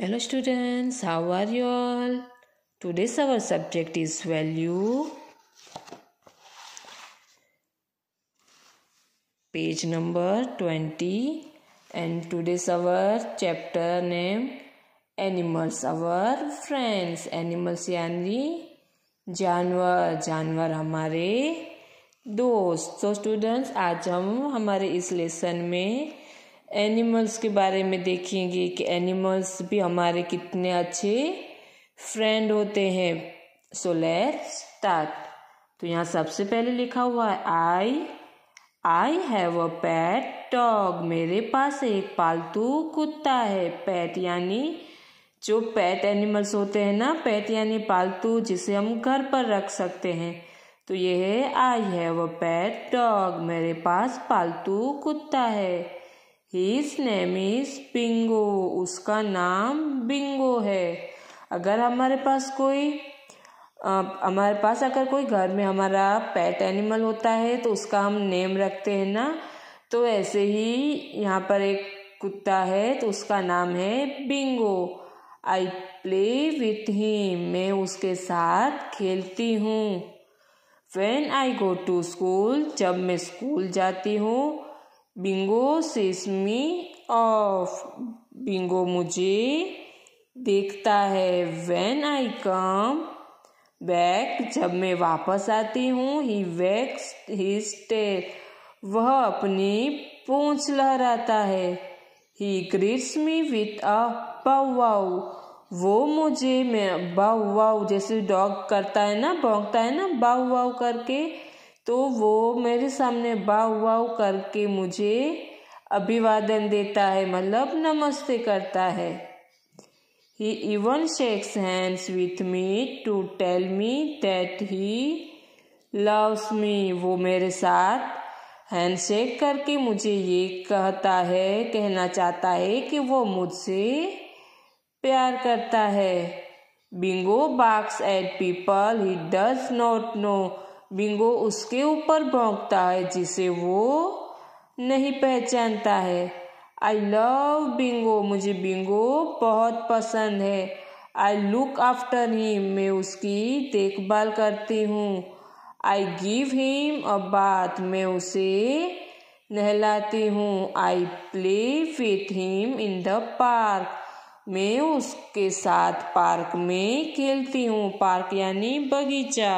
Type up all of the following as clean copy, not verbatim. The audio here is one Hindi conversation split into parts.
Hello students, how are you all? Today's our subject is value. Page number 20 and today's our chapter name animals, our friends. Animals यानी जानवर, जानवर हमारे दोस्त। तो स्टूडेंट्स आज हम हमारे इस लेसन में एनिमल्स के बारे में देखेंगे कि एनिमल्स भी हमारे कितने अच्छे फ्रेंड होते हैं। So let's start. तो यहाँ सबसे पहले लिखा हुआ है I have a pet dog. मेरे पास एक पालतू कुत्ता है। पेट यानी जो पेट एनिमल्स होते हैं ना, पेट यानी पालतू जिसे हम घर पर रख सकते हैं। तो ये है I have a pet dog. मेरे पास पालतू कुत्ता है। His name is Bingo. उसका नाम बिंगो है। अगर हमारे पास अगर कोई घर में हमारा पेट एनिमल होता है तो उसका हम नेम रखते हैं ना, तो ऐसे ही यहाँ पर एक कुत्ता है तो उसका नाम है Bingo. I play with him. मैं उसके साथ खेलती हूँ। When I go to school, जब मैं स्कूल जाती हूँ, Bingo sees me off. Bingo मुझे देखता है। When I come back, जब मैं वापस आती हूँ, he wags his tail। वह अपनी पूंछ लहराता है। He greets me with a bow wow। वो मुझे बाव वाव जैसे डॉग करता है ना, भौंकता है ना बाव वाव करके, तो वो मेरे सामने बाव वाव करके मुझे अभिवादन देता है, मतलब नमस्ते करता है। He even shakes hands with me to tell me that he loves me। वो मेरे साथ हैंडशेक करके मुझे ये कहना चाहता है कि वो मुझसे प्यार करता है। Bingo barks at people he does not know. Bingo उसके ऊपर भौंकता है जिसे वो नहीं पहचानता है। I love Bingo. मुझे बिंगो बहुत पसंद है। I look after him. मैं उसकी देखभाल करती हूँ। I give him a bath. मैं उसे नहलाती हूँ। I play with him in the park. मैं उसके साथ पार्क में खेलती हूँ। पार्क यानी बगीचा।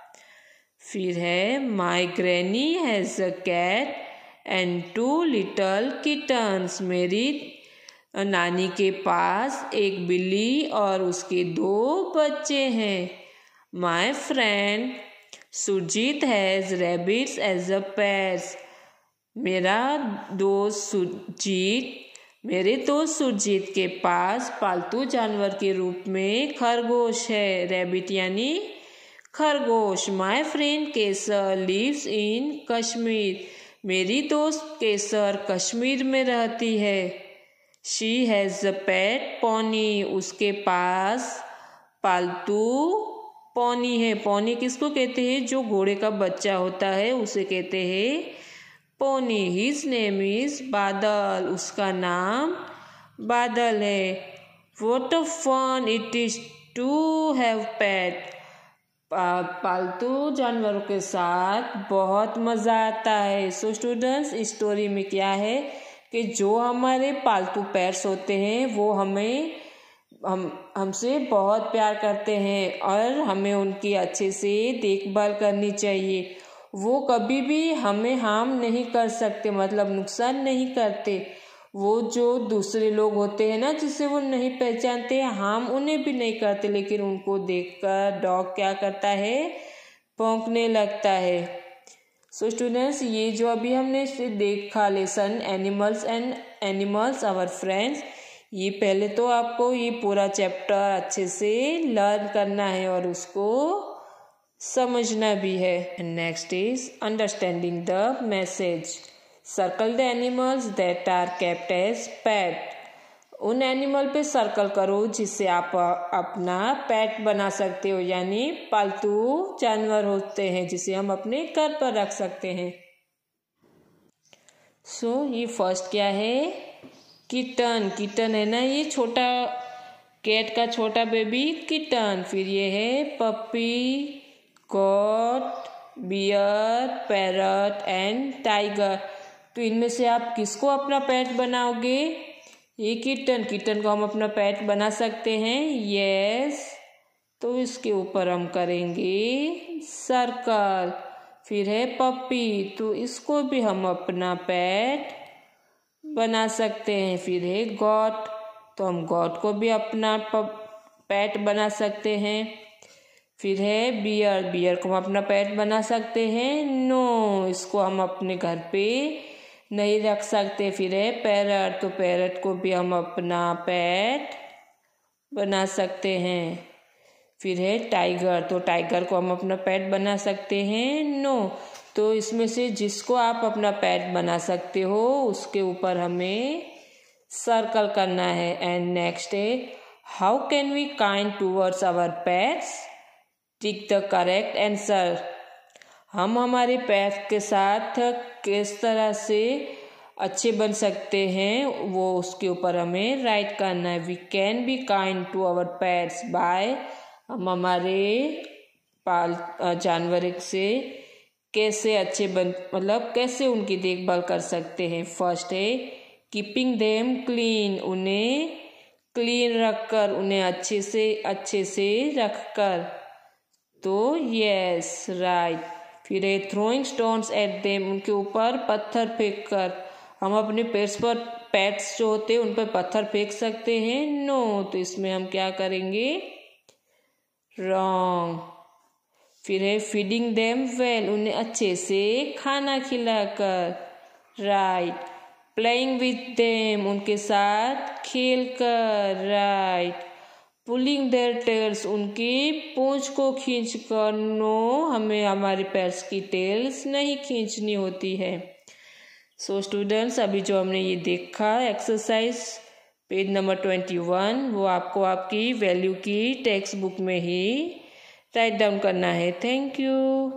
फिर है my granny has a cat and 2 little kittens. मेरी नानी के पास एक बिल्ली और उसके 2 बच्चे हैं। My friend Surjit has rabbits as a pets. मेरे दोस्त सुरजीत के पास पालतू जानवर के रूप में खरगोश है। रैबिट यानी खरगोश। My friend Kesar lives in Kashmir. मेरी दोस्त केसर कश्मीर में रहती है। She has a pet pony. उसके पास पालतू पोनी है। पोनी किसको कहते हैं? जो घोड़े का बच्चा होता है उसे कहते हैं पोनी। हिज नेम इज बादल। उसका नाम बादल है। What a fun it is to have pet. पालतू जानवरों के साथ बहुत मज़ा आता है। सो स्टूडेंट्स, इस स्टोरी में क्या है कि जो हमारे पालतू पेट्स होते हैं वो हमसे बहुत प्यार करते हैं और हमें उनकी अच्छे से देखभाल करनी चाहिए। वो कभी भी हमें हार्म नहीं कर सकते, मतलब नुकसान नहीं करते। वो जो दूसरे लोग होते हैं ना जिसे वो नहीं पहचानते, हार्म उन्हें भी नहीं करते, लेकिन उनको देखकर डॉग क्या करता है? भौंकने लगता है। सो स्टूडेंट्स, ये जो अभी हमने देखा लेसन एनिमल्स आवर फ्रेंड्स, ये पहले तो आपको ये पूरा चैप्टर अच्छे से लर्न करना है और उसको समझना भी है। Next is understanding the message. Circle the animals that are kept as pet. उन एनिमल पे सर्कल करो जिससे आप अपना पेट बना सकते हो, यानी पालतू जानवर होते हैं जिसे हम अपने घर पर रख सकते हैं। सो ये फर्स्ट क्या है? किटन। किटन है ना, ये छोटा कैट का छोटा बेबी किटन। फिर ये है puppy, goat, bear, parrot and tiger. तो इनमें से आप किसको अपना पेट बनाओगे? ये किटन को हम अपना पेट बना सकते हैं। यस, तो इसके ऊपर हम करेंगे सर्कल। फिर है पपी, तो इसको भी हम अपना पेट बना सकते हैं। फिर है गॉट, तो हम गॉट को भी अपना पेट बना सकते हैं। फिर है बियर को हम अपना पेट बना सकते हैं। नो, इसको हम अपने घर पे नहीं रख सकते। फिर है पैरट, तो पैरट को भी हम अपना पेट बना सकते हैं। फिर है टाइगर, तो टाइगर को हम अपना पेट बना सकते हैं। नो, तो इसमें से जिसको आप अपना पेट बना सकते हो उसके ऊपर हमें सर्कल करना है। एंड नेक्स्ट है how can we kind towards our pets? Tick the correct answer. हम हमारे पेट के साथ किस तरह से अच्छे बन सकते हैं वो उसके ऊपर हमें राइट करना है। We can be kind to our pets by, हम हमारे जानवर से कैसे अच्छे मतलब कैसे उनकी देखभाल कर सकते हैं। फर्स्ट है कीपिंग देम क्लीन, उन्हें क्लीन रखकर, उन्हें अच्छे से रखकर। तो यस, राइट। फिर है थ्रोइंग स्टोन्स एट देम, उनके ऊपर पत्थर फेंक कर। हम अपने पेट्स जो होते हैं उन पर पत्थर फेंक सकते हैं? नो, तो इसमें हम क्या करेंगे? रॉन्ग। फिर है फीडिंग देम वेल, उन्हें अच्छे से खाना खिलाकर। राइट। प्लेइंग विथ देम, उनके साथ खेल कर। राइट। पुलिंग देयर टेल्स, उनकी पूंछ को खींच कर। नो, हमें हमारे पेट्स की टेल्स नहीं खींचनी होती है। सो स्टूडेंट्स, अभी जो हमने ये देखा एक्सरसाइज पेज नंबर 21, वो आपको आपकी वैल्यू की टेक्स्ट बुक में ही राइट डाउन करना है। Thank you.